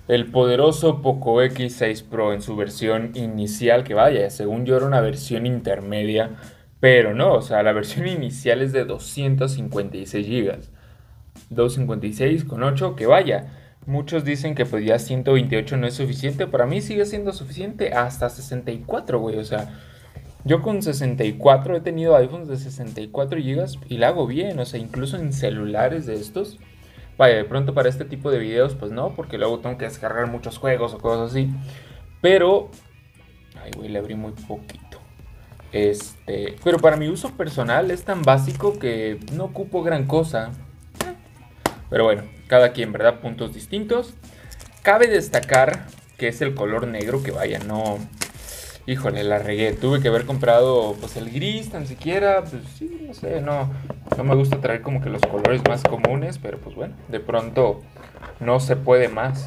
El poderoso Poco X6 Pro en su versión inicial, que vaya, según yo era una versión intermedia, pero no, o sea, la versión inicial es de 256 gigas. 256 con 8, que vaya. Muchos dicen que pues ya 128 no es suficiente, para mí sigue siendo suficiente hasta 64, güey, o sea, yo con 64 he tenido iPhones de 64 gigas y la hago bien, o sea, incluso en celulares de estos. Vaya, de pronto para este tipo de videos, pues no, porque luego tengo que descargar muchos juegos o cosas así. Pero, ay, güey, le abrí muy poquito. Pero para mi uso personal es tan básico que no ocupo gran cosa. Pero bueno, cada quien, ¿verdad? Puntos distintos. Cabe destacar que es el color negro, que vaya, no. Híjole, la regué. Tuve que haber comprado pues el gris, tan siquiera. Pues sí, no sé, no me gusta traer como que los colores más comunes, pero pues bueno, de pronto no se puede más.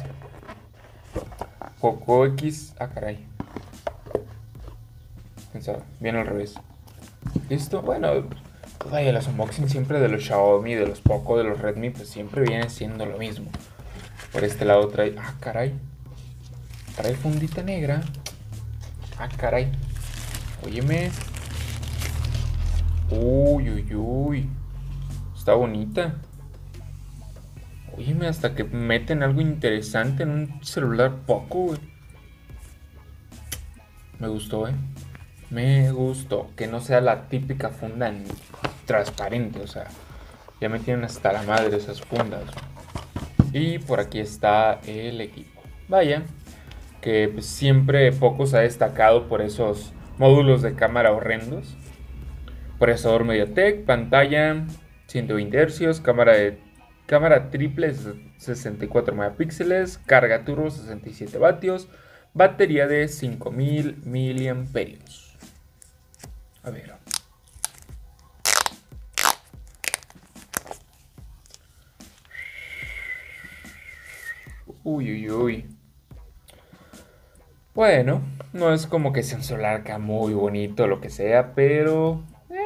Poco X. Ah, caray. Pensaba, viene al revés. ¿Listo? Bueno, pues vaya, los unboxings siempre de los Xiaomi, de los Poco, de los Redmi, pues siempre viene siendo lo mismo. Por este lado trae. Ah, caray. Trae fundita negra. Ah, caray. Óyeme. Uy, uy, uy. Está bonita. Óyeme, hasta que meten algo interesante en un celular Poco, güey. Me gustó, Me gustó. Que no sea la típica funda transparente, o sea. Ya me tienen hasta la madre esas fundas. Y por aquí está el equipo. Vaya, que pues, siempre Poco se ha destacado por esos módulos de cámara horrendos. Procesador MediaTek, pantalla 120 Hz, cámara triple 64 megapíxeles, carga turbo 67 vatios, batería de 5000 miliamperios. A ver. Uy, uy, uy. Bueno, no es como que sea un celular acá muy bonito o lo que sea, pero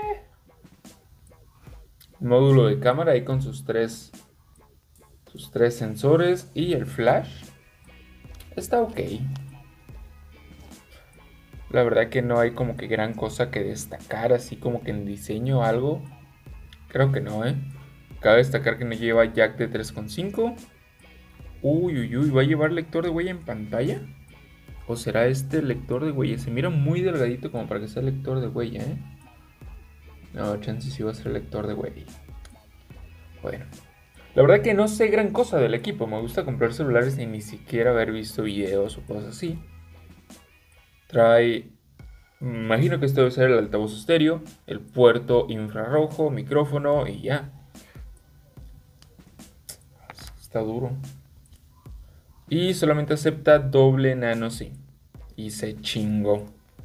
módulo de cámara ahí con sus tres sensores y el flash está ok. La verdad que no hay como que gran cosa que destacar, así como que en diseño o algo. Creo que no, ¿eh? Cabe destacar que no lleva jack de 3.5. Uy, uy, uy, ¿va a llevar lector de huella en pantalla? ¿O será este lector de huella? Se mira muy delgadito como para que sea lector de huella, ¿eh? No, chance sí va a ser lector de huella. Bueno, la verdad que no sé gran cosa del equipo. Me gusta comprar celulares sin ni siquiera haber visto videos o cosas así. Trae, imagino que esto debe ser el altavoz estéreo, el puerto infrarrojo, micrófono y ya. Está duro. Y solamente acepta doble nano SIM. Y se chingó.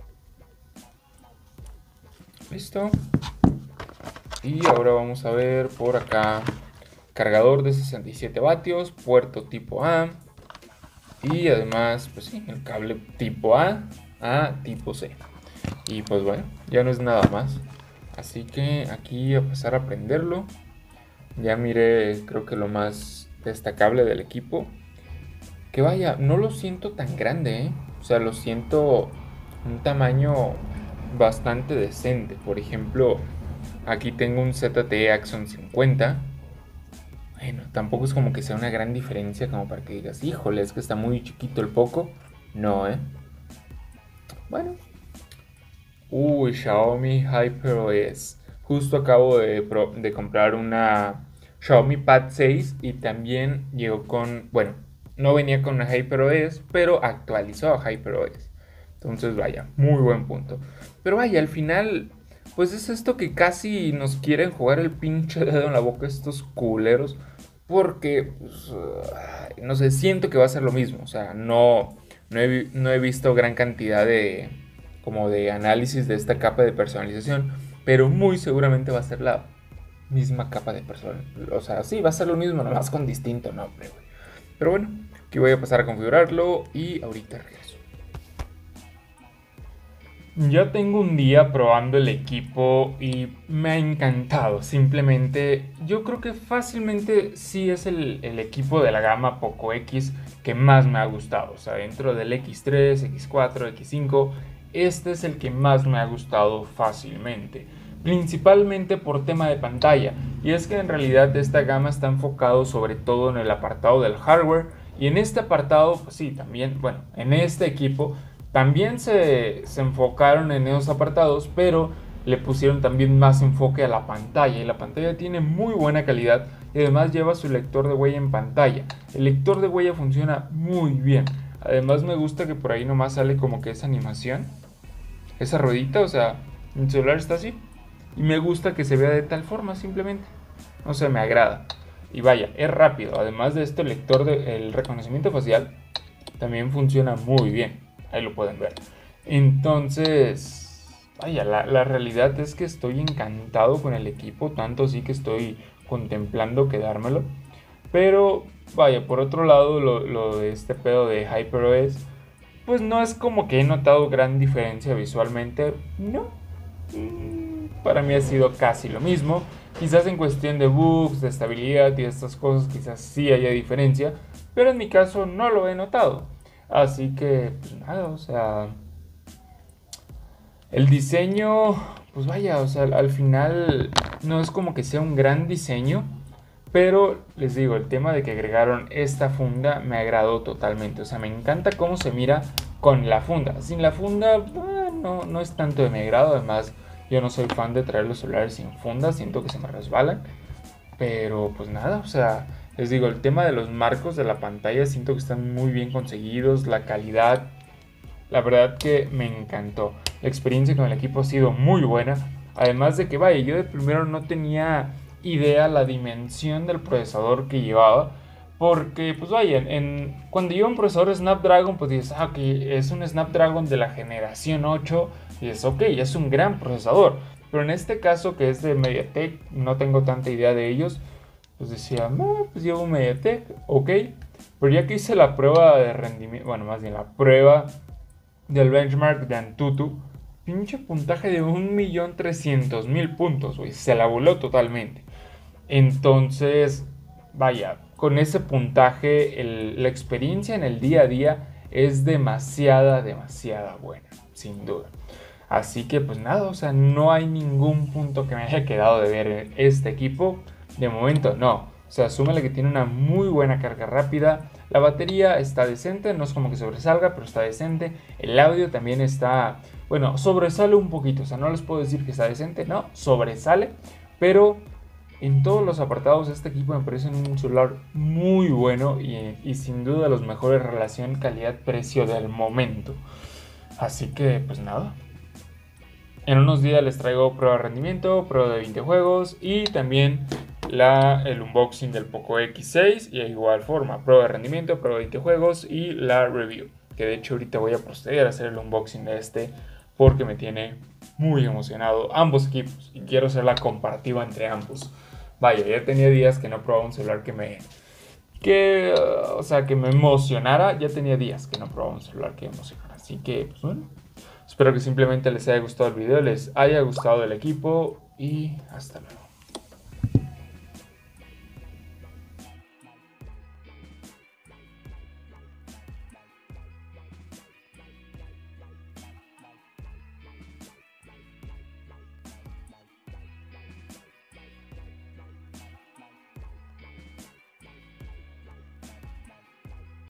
Listo. Y ahora vamos a ver por acá. Cargador de 67 vatios, puerto tipo A. Y además, pues sí, el cable tipo A tipo C. Y pues bueno, ya no es nada más. Así que aquí a pasar a prenderlo. Ya miré, creo que lo más destacable del equipo. Que vaya, no lo siento tan grande, ¿eh? O sea, lo siento un tamaño bastante decente. Por ejemplo, aquí tengo un ZTE Axon 50. Bueno, tampoco es como que sea una gran diferencia como para que digas, híjole, es que está muy chiquito el Poco. No, ¿eh? Bueno. Uy, Xiaomi HyperOS. Justo acabo de comprar una Xiaomi Pad 6 y también llegó con, bueno, no venía con una HyperOS, pero actualizó a HyperOS. Entonces, vaya, muy buen punto. Pero vaya, al final, pues es esto que casi nos quieren jugar el pinche dedo en la boca estos culeros. Porque, pues, no sé, siento que va a ser lo mismo. O sea, no he visto gran cantidad de como de análisis de esta capa de personalización, pero muy seguramente va a ser la misma capa de personalización. O sea, sí, va a ser lo mismo, nomás con distinto nombre, güey. Pero bueno, aquí voy a pasar a configurarlo y ahorita regreso. Ya tengo un día probando el equipo y me ha encantado. Simplemente, yo creo que fácilmente sí es el equipo de la gama Poco X que más me ha gustado. O sea, dentro del X3, X4, X5, este es el que más me ha gustado fácilmente. Principalmente por tema de pantalla. Y es que en realidad esta gama está enfocado sobre todo en el apartado del hardware. Y en este apartado, pues sí, también, bueno, en este equipo también se enfocaron en esos apartados, pero le pusieron también más enfoque a la pantalla. Y la pantalla tiene muy buena calidad y además lleva su lector de huella en pantalla. El lector de huella funciona muy bien. Además me gusta que por ahí nomás sale como que esa animación, esa ruedita, o sea, mi celular está así. Y me gusta que se vea de tal forma simplemente. O sea, me agrada. Y vaya, es rápido. Además de esto, el lector del reconocimiento facial también funciona muy bien. Ahí lo pueden ver. Entonces, vaya, la realidad es que estoy encantado con el equipo. Tanto sí que estoy contemplando quedármelo. Pero, vaya, por otro lado, lo de este pedo de HyperOS, pues no es como que he notado gran diferencia visualmente. No. Para mí ha sido casi lo mismo. Quizás en cuestión de bugs, de estabilidad y estas cosas quizás sí haya diferencia, pero en mi caso no lo he notado. Así que, pues nada, o sea, el diseño, pues vaya, o sea, al final no es como que sea un gran diseño, pero les digo, el tema de que agregaron esta funda me agradó totalmente. O sea, me encanta cómo se mira con la funda. Sin la funda, no es tanto de mi agrado. Además, yo no soy fan de traer los celulares sin funda. Siento que se me resbalan. Pero pues nada, o sea, les digo, el tema de los marcos de la pantalla siento que están muy bien conseguidos. La calidad, la verdad que me encantó. La experiencia con el equipo ha sido muy buena. Además de que, vaya, yo de primero no tenía idea la dimensión del procesador que llevaba. Porque, pues vaya, cuando lleva un procesador Snapdragon, pues dices, ok, es un Snapdragon de la generación 8. Y es ok, es un gran procesador. Pero en este caso, que es de MediaTek, no tengo tanta idea de ellos. Pues decía, no, pues llevo un MediaTek, ok. Pero ya que hice la prueba de rendimiento, bueno, más bien la prueba del benchmark de Antutu, pinche puntaje de 1.300.000 puntos, güey. Se la voló totalmente. Entonces, vaya, con ese puntaje, la experiencia en el día a día es demasiada buena, sin duda. Así que pues nada, o sea, no hay ningún punto que me haya quedado de ver en este equipo. De momento no. O sea, súmale que tiene una muy buena carga rápida. La batería está decente, no es como que sobresalga, pero está decente. El audio también está, bueno, sobresale un poquito. O sea, no les puedo decir que está decente, no, sobresale. Pero en todos los apartados este equipo me parece un celular muy bueno y sin duda los mejores relación calidad-precio del momento. Así que pues nada. En unos días les traigo prueba de rendimiento, prueba de 20 juegos y también el unboxing del Poco X6 y de igual forma prueba de rendimiento, prueba de 20 juegos y la review. Que de hecho ahorita voy a proceder a hacer el unboxing de este porque me tiene muy emocionado ambos equipos y quiero hacer la comparativa entre ambos. Vaya, ya tenía días que no probaba un celular o sea, que me emocionara. Ya tenía días que no probaba un celular que me emocionara. Así que, pues bueno. Espero que simplemente les haya gustado el video, les haya gustado el equipo y hasta luego.